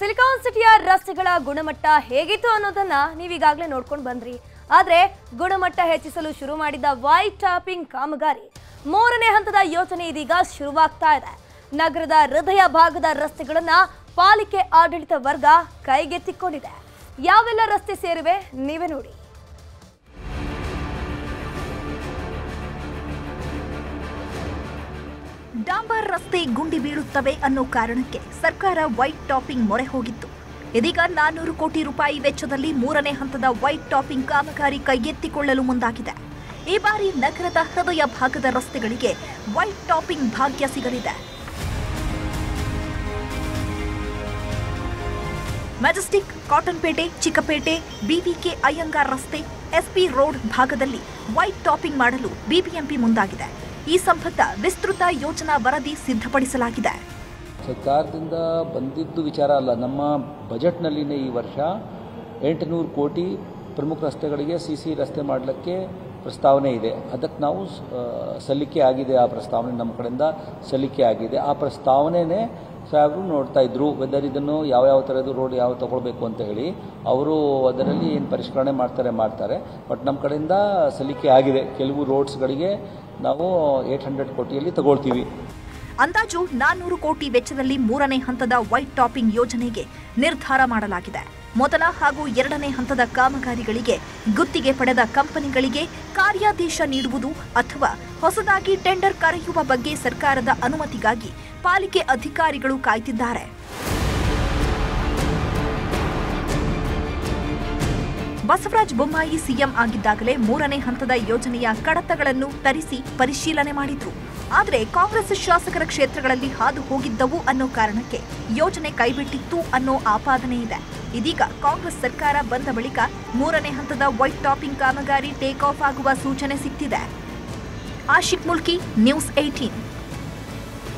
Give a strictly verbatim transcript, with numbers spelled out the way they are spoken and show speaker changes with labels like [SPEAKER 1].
[SPEAKER 1] Silicon ಸಿಟಿಯ ರಸ್ತೆಗಳ ಗುಣಮಟ್ಟ ಹೇಗಿತ್ತು ಅನ್ನೋದನ್ನ ನೀವೀಗಾಗಲೇ ನೋಡ್ಕೊಂಡು ಬಂದ್ರಿ. ಆದರೆ ಗುಣಮಟ್ಟ ಹೆಚ್ಚಿಸಲು ಶುರು ಮಾಡಿದ ವೈಟ್ ಟಾಪಿಂಗ್ ಕಾಮಗಾರಿ ಮೂರನೇ ಹಂತದ ಯೋಜನೆ ಇದೀಗ ಶುರುವಾಗ್ತಾ ಇದೆ. ನಗರದ ಹೃದಯ ಭಾಗದ ರಸ್ತೆಗಳನ್ನ ಪಾಲಿಕೆ ಆಡಳಿತ ವರ್ಗ ಕೈಗೆತ್ತಿಕೊಂಡಿದೆ. ಯಾವೆಲ್ಲ ರಸ್ತೆ ಸೇರಿವೆ ನೀವೇ ನೋಡಿ.
[SPEAKER 2] ಡಾಂಬರ್ ರಸ್ತೆ ಗುಂಡಿ ಬೀಳುತ್ತವೆ ಅನ್ನೋ ಕಾರಣಕ್ಕೆ ಸರ್ಕಾರ ವೈಟ್ ಟಾಪಿಂಗ್ ಮೊರೆ ಹೋಗಿತ್ತು. ಇದೀಗ ನಾನ್ನೂರು ಕೋಟಿ ರೂಪಾಯಿ ವೆಚ್ಚದಲ್ಲಿ ಮೂರನೇ ಹಂತದ ವೈಟ್ ಟಾಪಿಂಗ್ ಕಾಮಗಾರಿ ಕೈಗೆತ್ತಿಕೊಳ್ಳಲು ಮುಂದಾಗಿದೆ. ಈ ಬಾರಿ ನಗರದ ಹೃದಯ ಭಾಗದ ರಸ್ತೆಗಳಿಗೆ ವೈಟ್ ಟಾಪಿಂಗ್ ಭಾಗ್ಯ ಸಿಗಲಿದೆ. ಮೆಜೆಸ್ಟಿಕ್, ಕಾಟನ್ಪೇಟೆ, ಚಿಕ್ಕಪೇಟೆ, ಬಿವಿಕೆ ಅಯ್ಯಂಗಾರ್ ರಸ್ತೆ, ಎಸ್ಪಿ ರೋಡ್ ಭಾಗದಲ್ಲಿ ವೈಟ್ ಟಾಪಿಂಗ್ ಮಾಡಲು ಬಿಬಿಎಂಪಿ ಮುಂದಾಗಿದೆ. ಈ ಸಂಬಂಧ ವಿಸ್ತೃತ ಯೋಜನಾ ವರದಿ ಸಿದ್ಧಪಡಿಸಲಾಗಿದೆ.
[SPEAKER 3] ಸರ್ಕಾರದಿಂದ ಬಂದಿದ್ದು ವಿಚಾರ ಅಲ್ಲ, ನಮ್ಮ ಬಜೆಟ್ನಲ್ಲಿನೇ ಈ ವರ್ಷ ಎಂಟುನೂರು ಕೋಟಿ ಪ್ರಮುಖ ರಸ್ತೆಗಳಿಗೆ ಸಿ ಸಿ ರಸ್ತೆ ಮಾಡಲಿಕ್ಕೆ ಪ್ರಸ್ತಾವನೆ ಇದೆ. ಅದಕ್ಕೆ ನಾವು ಸಲ್ಲಿಕೆ ಆಗಿದೆ. ಆ ಪ್ರಸ್ತಾವನೆ ನಮ್ಮ ಕಡೆಯಿಂದ ಸಲ್ಲಿಕೆ ಆಗಿದೆ. ಆ ಪ್ರಸ್ತಾವನೆನೇ ಸಾಹೇಬರು ನೋಡ್ತಾ ಇದ್ರು, ವೆದರ್ ಇದನ್ನು ಯಾವ ಯಾವ ಥರದ್ದು ರೋಡ್ ಯಾವ ತಗೊಳ್ಬೇಕು ಅಂತ ಹೇಳಿ ಅವರು ಅದರಲ್ಲಿ ಏನು ಪರಿಷ್ಕರಣೆ ಮಾಡ್ತಾರೆ ಮಾಡ್ತಾರೆ ಬಟ್ ನಮ್ಮ ಕಡೆಯಿಂದ ಸಲ್ಲಿಕೆ ಆಗಿದೆ. ಕೆಲವು ರೋಡ್ಸ್ಗಳಿಗೆ ನಾವು ಏಟ್ ಹಂಡ್ರೆಡ್ ಕೋಟಿಯಲ್ಲಿ ತಗೊಳ್ತೀವಿ.
[SPEAKER 2] ಅಂದಾಜು ನಾನ್ನೂರು ಕೋಟಿ ವೆಚ್ಚದಲ್ಲಿ ಮೂರನೇ ಹಂತದ ವೈಟ್ ಟಾಪಿಂಗ್ ಯೋಜನೆಗೆ ನಿರ್ಧಾರ ಮಾಡಲಾಗಿದೆ. ಮೊದಲ ಹಾಗೂ ಎರಡನೇ ಹಂತದ ಕಾಮಗಾರಿಗಳಿಗೆ ಗುತ್ತಿಗೆ ಪಡೆದ ಕಂಪನಿಗಳಿಗೆ ಕಾರ್ಯಾದೇಶ ನೀಡುವುದು ಅಥವಾ ಹೊಸದಾಗಿ ಟೆಂಡರ್ ಕರೆಯುವ ಬಗ್ಗೆ ಸರ್ಕಾರದ ಅನುಮತಿಗಾಗಿ ಪಾಲಿಕೆ ಅಧಿಕಾರಿಗಳು ಕಾಯ್ತಿದ್ದಾರೆ. ಬಸವರಾಜ ಬೊಮ್ಮಾಯಿ ಸಿಎಂ ಆಗಿದ್ದಾಗಲೇ ಮೂರನೇ ಹಂತದ ಯೋಜನೆಯ ಕಡತಗಳನ್ನು ತರಿಸಿ ಪರಿಶೀಲನೆ ಮಾಡಿದ್ರು. ಆದರೆ ಕಾಂಗ್ರೆಸ್ ಶಾಸಕರ ಕ್ಷೇತ್ರಗಳಲ್ಲಿ ಹಾದು ಹೋಗಿದ್ದವು ಅನ್ನೋ ಕಾರಣಕ್ಕೆ ಯೋಜನೆ ಕೈಬಿಟ್ಟಿತ್ತು ಅನ್ನೋ ಆಪಾದನೆ ಇದೆ. ಇದೀಗ ಕಾಂಗ್ರೆಸ್ ಸರ್ಕಾರ ಬಂದ ಬಳಿಕ ಮೂರನೇ ಹಂತದ ವೈಟ್ ಟಾಪಿಂಗ್ ಕಾಮಗಾರಿ ಟೇಕ್ ಆಫ್ ಆಗುವ ಸೂಚನೆ ಸಿಕ್ತಿದೆ. Ashik Mulki, news eighteen.